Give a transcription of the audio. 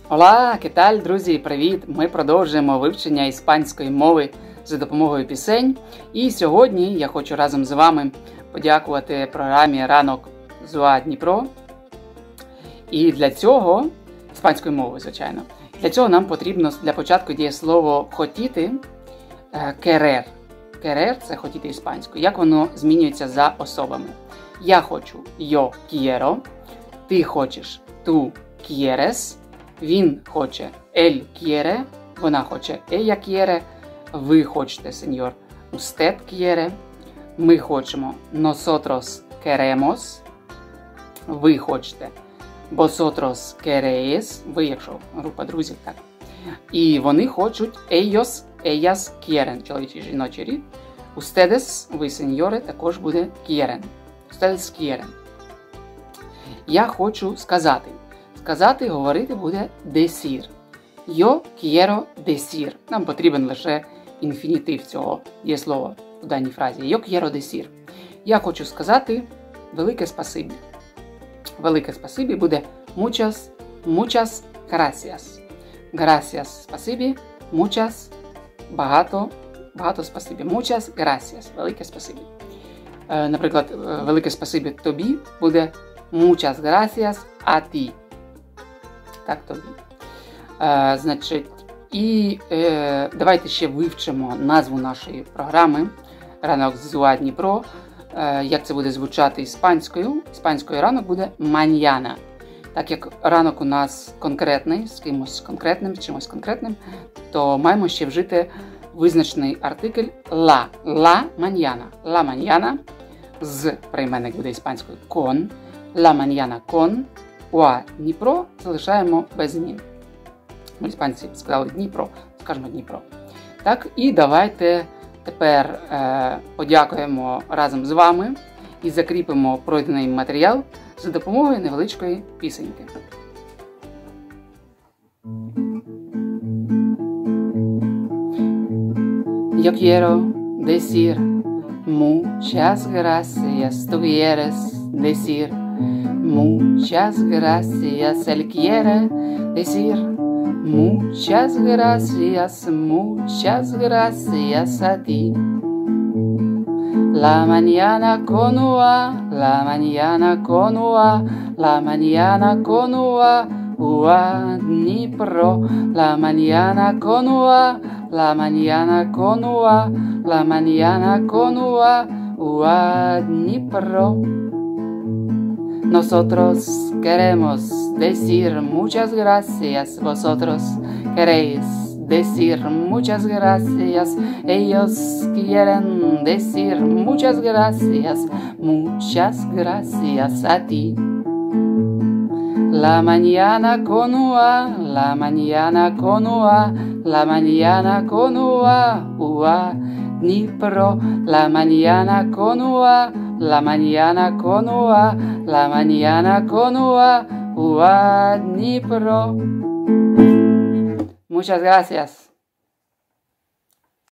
Ола, кеталь, друзі, привіт! Ми продовжуємо вивчення іспанської мови за допомогою пісень. І сьогодні я хочу разом з вами подякувати програмі «Ранок з УА Дніпро». І для цього, іспанською мовою, звичайно, для цього нам потрібно для початку дієслово «хотіти» «querer». «Querer» – це «хотіти» іспанською. Як воно змінюється за особами? Я хочу «yo quiero», ти хочеш «tú quieres», він хоче «él quiere», вона хоче «ella quiere», ви хочете, сеньор, «usted quiere», ми хочемо «nosotros queremos», ви хочете «vosotros queréis», ви, якщо група друзів, так. І вони хочуть «ellos, ellas quieren», чоловічий жіночий рід. «Ustedes», ви, сеньори, також буде «quieren». «Ustedes quieren». Я хочу сказати. Сказати, говорити буде decir. Yo quiero decir. Нам потрібен лише інфінітив цього дієслова у даній фразі. Yo quiero decir. Я хочу сказати велике спасибі. Велике спасибі буде muchas, muchas gracias. Gracias – спасибі. Muchas – багато, багато спасибі. Muchas gracias – велике спасибі. Наприклад, велике спасибі тобі буде muchas gracias a ti. Так, тобі. Значить, і давайте ще вивчимо назву нашої програми «Ранок з УА Дніпро». Як це буде звучати іспанською? Іспанською ранок буде «mañana». Так як ранок у нас конкретний, з кимось конкретним, з чимось конкретним, то маємо ще вжити визначний артикль «la». «La mañana». «La mañana» з прийменник буде іспанською «con». «La mañana con». УА Дніпро залишаємо без змін. Іспанці сказали Дніпро, скажемо Дніпро. Так, і давайте тепер подякуємо разом з вами і закріпимо пройдений матеріал за допомогою невеличкої пісеньки. Yo quiero decir muchas gracias, tú quieres decir muchas gracias, él quiere decir muchas gracias a ti. La mañana con UA, la mañana con UA, la mañana con UA, UA Dnipro. La mañana con UA, la mañana con UA, la mañana con UA, UA Dnipro. Nosotros queremos decir muchas gracias, vosotros queréis decir muchas gracias, ellos quieren decir muchas gracias a ti. La mañana con UA, la mañana con UA, la mañana con UA, UA Dnipro. La mañana con UA, la mañana con UA, la mañana con UA, UA Dnipro. Muchas gracias.